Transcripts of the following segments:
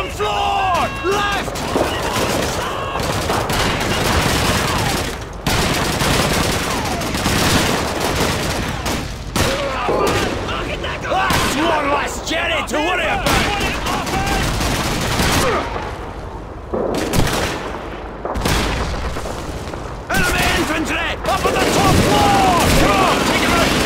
Bottom floor! Left! That's one less jetty to worry about! Enemy infantry! Up on the top floor! Come on, take him out!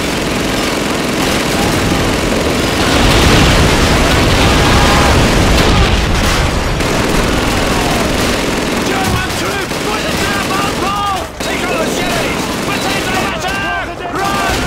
German troops by the telephone pole! Take out the jetties! Retain the latter! Run!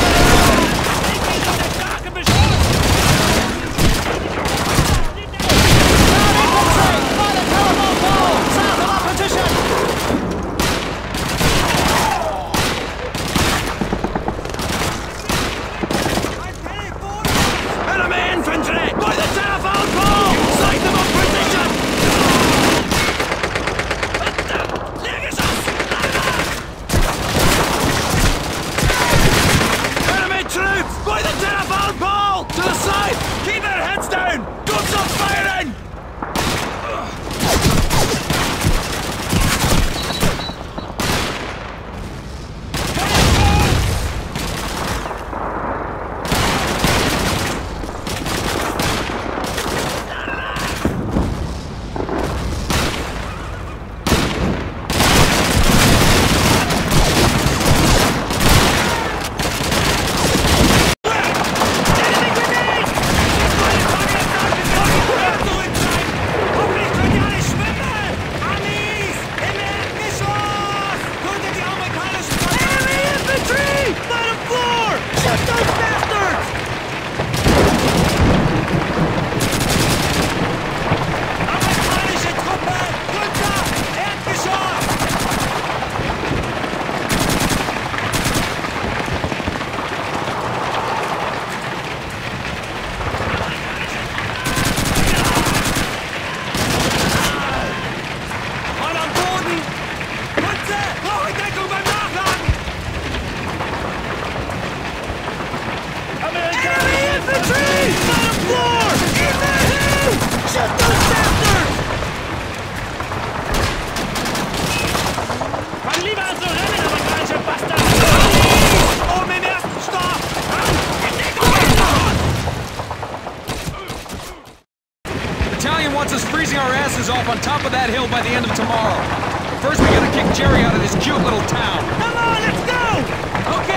Off on top of that hill by the end of tomorrow. First, we gotta kick Jerry out of this cute little town. Come on, let's go! Okay.